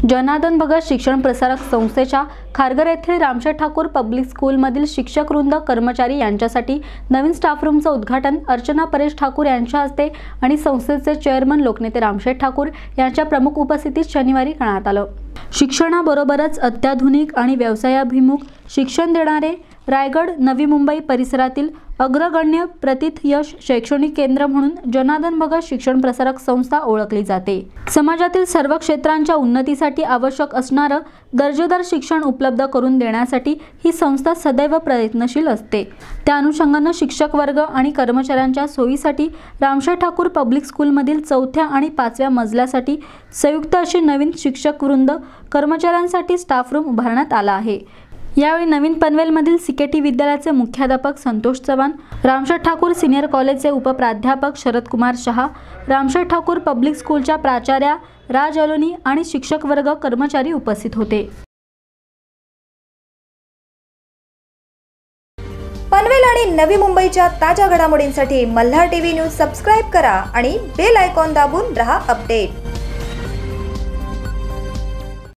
जनार्दन भगत शिक्षण प्रसारक संस्थेच्या खारघर येथील रामशेठ ठाकूर पब्लिक स्कूलमधील शिक्षक वृंद कर्मचारी यांच्यासाठी नवीन स्टाफ रूमचं उद्घाटन अर्चना परेश ठाकूर यांच्या हस्ते आणि संस्थेचे चेअरमन लोकनेते रामशेठ ठाकूर यांच्या प्रमुख उपस्थितीत शनिवारी करण्यात आलं। शिक्षणाबरोबरच अत्याधुनिक आणि व्यवसायाभिमुख शिक्षण देणारे रायगड नवी मुंबई परिसरातील अग्रगण्य प्रतिथयश शैक्षणिक केंद्र म्हणून जनार्दन भगत शिक्षण प्रसारक संस्था ओळखली जाते। समाजातील सर्व क्षेत्रांच्या उन्नतीसाठी आवश्यक असणारं दर्जेदार शिक्षण उपलब्ध करून देण्यासाठी ही संस्था सदैव प्रयत्नशील असते। त्या अनुषंगाने शिक्षक वर्ग आणि कर्मचाऱ्यांच्या सोयीसाठी रामशेठ ठाकूर पब्लिक स्कूलमधील 4थ्या आणि 5व्या मजल्यासाठी संयुक्त अशी नवीन शिक्षक वृंद कर्मचाऱ्यांसाठी स्टाफ रूम उभारण्यात आला आहे। यावेळी नवीन पनवेलमधील सीकेटी विद्यालयाचे मुख्याध्यापक संतोष चव्हाण, रामशेठ ठाकूर सीनियर कॉलेजचे उपप्राध्यापक शरद कुमार शहा, रामशेठ ठाकूर पब्लिक स्कूलच्या प्राचार्या राज अलोनी आणि शिक्षक वर्ग कर्मचारी उपस्थित होते। पनवेल आणि नवी मुंबईच्या ताज्या घडामोडींसाठी मल्हार टीव्ही न्यूज सबस्क्राइब करा आणि बेल आयकॉन दाबून रहा अपडेट।